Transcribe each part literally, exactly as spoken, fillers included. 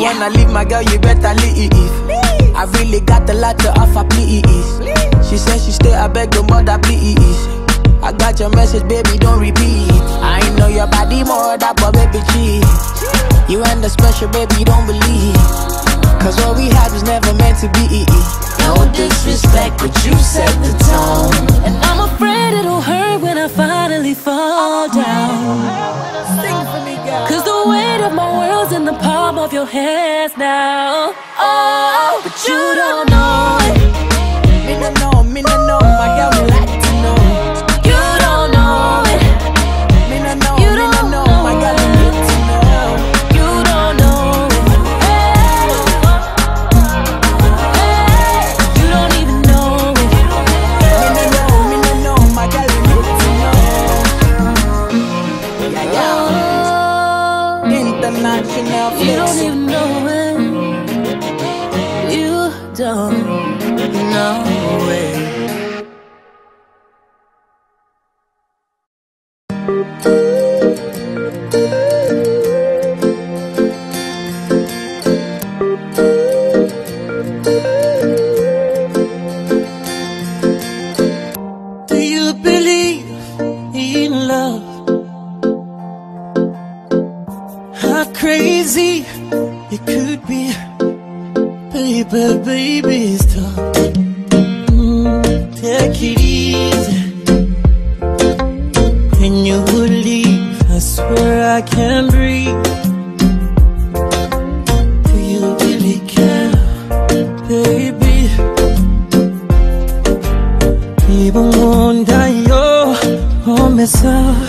wanna leave, my girl, you better leave. I really got a lot to offer, please. She said she stay, I beg, don't bother, please. I got your message, baby, don't repeat. I know your body more, that but baby, cheat. You and the special, baby, don't believe. Cause what we had was never meant to be. No disrespect, but you set the tone. And I'm afraid it'll hurt when I finally fall down. Sing for me, girl. Cause the weight of my world's in the palm of your hands now. Oh, but you don't know it. Me no know, me no know, my girl, me like to know. You don't know it. Me no know, You me no don't know, know my girl, it. me need to know. You don't know it. Hey. Hey. You don't even know it. Me no know, me no know, my girl, me need to know. Yeah, yeah. Oh, International you don't flex. even know it. You don't know it. Do you believe in love? How crazy it could be, baby, baby, stop. Mm, take it easy. When you would leave, I swear I can't breathe. Do you really care, baby? Even wonder you're on myself.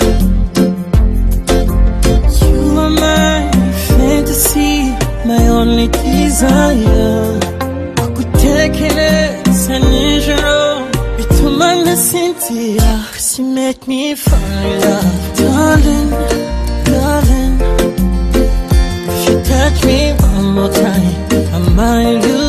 You are my fantasy, my only desire. Kutekereza nijoro bituma nasinzira, 'cause you make me fall in love. Darling, darling, if you touch me one more time, I might lose